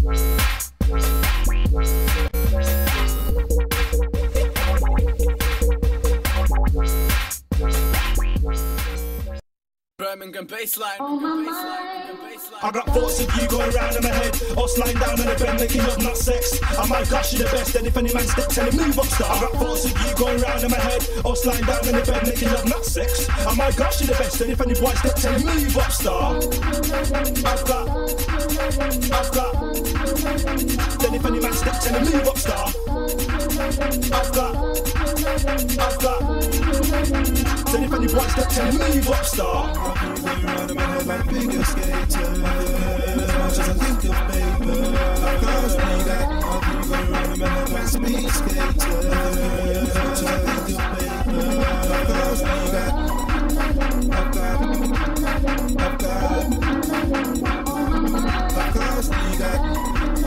Birmingham Bassline. I got thoughts of you going round in my head, or sliding down on the bed making love, not sex. Oh my gosh, you're the best, and if any man step, tell him move up, star. I got thoughts of you going round in my head, or sliding down on the bed making love, not sex. Oh my gosh, you're the best, and if any boy step, tell him move up, star. I've got. Then if any man step, tell him move up, star. I've got. Then if any boy step, tell him move up, star. Going round in my head like bigger skater. As much as I think of paper, I can't see that. I'll be going round in my head like speed skater. As much as I think of paper, I can't see that. I can't see that.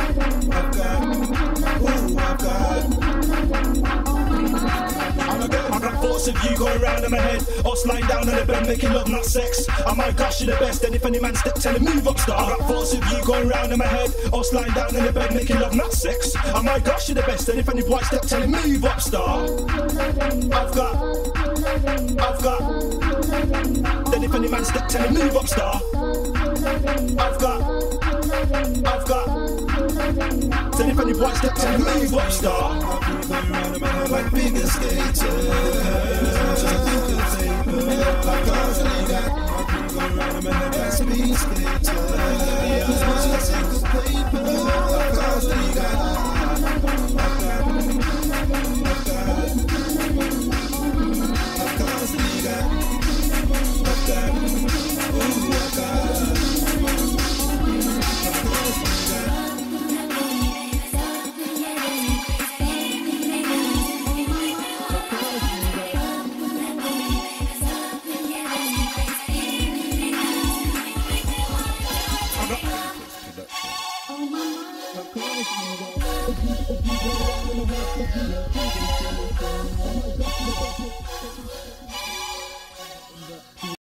I got thoughts of you going round in my head, or sliding down on the bed making love, not sex. Oh my gosh, you're the best, and if any man step, tell him move up, star. I got thoughts of you going round in my head, or sliding down on the bed making love, not sex. Oh my gosh, you're the best, and if any boy step, tell him move up, star. I've got. Then if any man step, tell him move up, star. I've got. Then if any boy step, tell him move up, star. Going round in my head like bigger skater. As much as I think of paper, I can't see that. I'll be going round in my head like speed skater. As much as I think of paper, I can't see that. Oh,